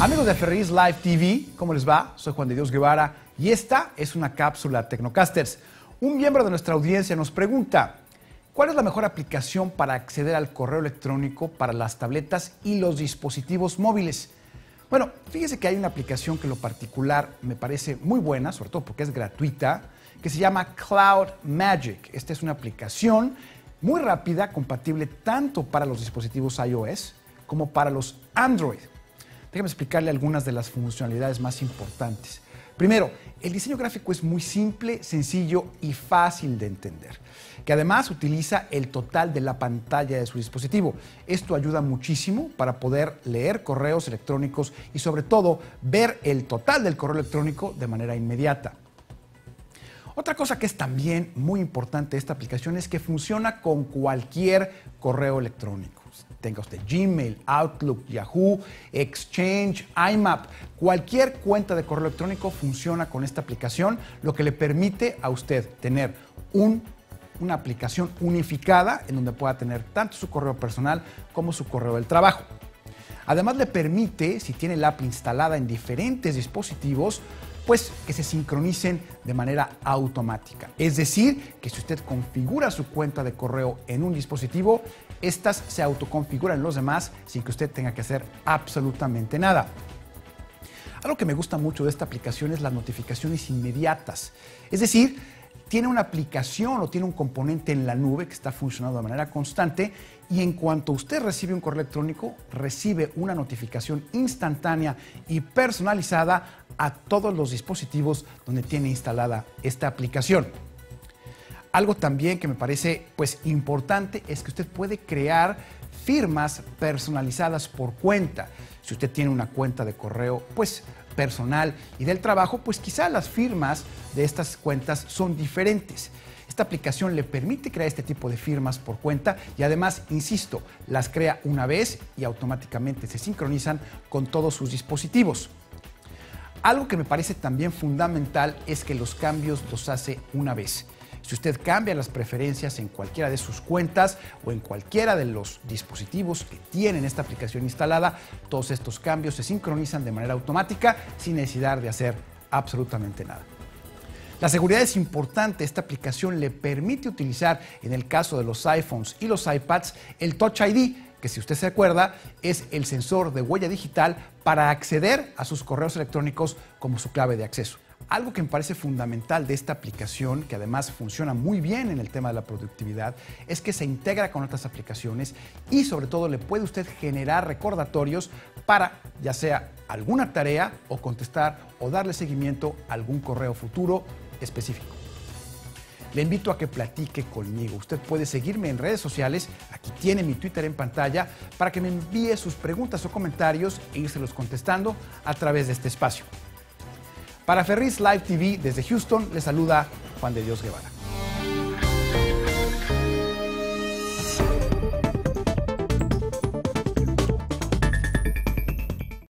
Amigos de Ferris Live TV, ¿cómo les va? Soy Juan de Dios Guevara y esta es una cápsula Tecnocasters. Un miembro de nuestra audiencia nos pregunta, ¿cuál es la mejor aplicación para acceder al correo electrónico para las tabletas y los dispositivos móviles? Bueno, fíjese que hay una aplicación que en lo particular me parece muy buena, sobre todo porque es gratuita, que se llama Cloud Magic. Esta es una aplicación muy rápida, compatible tanto para los dispositivos iOS como para los Android. Déjame explicarle algunas de las funcionalidades más importantes. Primero, el diseño gráfico es muy simple, sencillo y fácil de entender, que además utiliza el total de la pantalla de su dispositivo. Esto ayuda muchísimo para poder leer correos electrónicos y sobre todo ver el total del correo electrónico de manera inmediata. Otra cosa que es también muy importante de esta aplicación es que funciona con cualquier correo electrónico. Tenga usted Gmail, Outlook, Yahoo, Exchange, IMAP, cualquier cuenta de correo electrónico funciona con esta aplicación, lo que le permite a usted tener una aplicación unificada en donde pueda tener tanto su correo personal como su correo del trabajo. Además le permite, si tiene la app instalada en diferentes dispositivos, pues que se sincronicen de manera automática. Es decir, que si usted configura su cuenta de correo en un dispositivo, estas se autoconfiguran en los demás sin que usted tenga que hacer absolutamente nada. Algo que me gusta mucho de esta aplicación es las notificaciones inmediatas. Es decir, tiene una aplicación o tiene un componente en la nube que está funcionando de manera constante y en cuanto usted recibe un correo electrónico, recibe una notificación instantánea y personalizada a todos los dispositivos donde tiene instalada esta aplicación. Algo también que me parece importante es que usted puede crear firmas personalizadas por cuenta. Si usted tiene una cuenta de correo personal y del trabajo, quizá las firmas de estas cuentas son diferentes. Esta aplicación le permite crear este tipo de firmas por cuenta y además, insisto, las crea una vez y automáticamente se sincronizan con todos sus dispositivos. Algo que me parece también fundamental es que los cambios los hace una vez. Si usted cambia las preferencias en cualquiera de sus cuentas o en cualquiera de los dispositivos que tienen esta aplicación instalada, todos estos cambios se sincronizan de manera automática sin necesidad de hacer absolutamente nada. La seguridad es importante. Esta aplicación le permite utilizar, en el caso de los iPhones y los iPads, el Touch ID, que si usted se acuerda, es el sensor de huella digital para acceder a sus correos electrónicos como su clave de acceso. Algo que me parece fundamental de esta aplicación, que además funciona muy bien en el tema de la productividad, es que se integra con otras aplicaciones y sobre todo le puede usted generar recordatorios para ya sea alguna tarea o contestar o darle seguimiento a algún correo futuro específico. Le invito a que platique conmigo. Usted puede seguirme en redes sociales, aquí tiene mi Twitter en pantalla, para que me envíe sus preguntas o comentarios e írselos contestando a través de este espacio. Para Ferris Live TV desde Houston, le saluda Juan de Dios Guevara.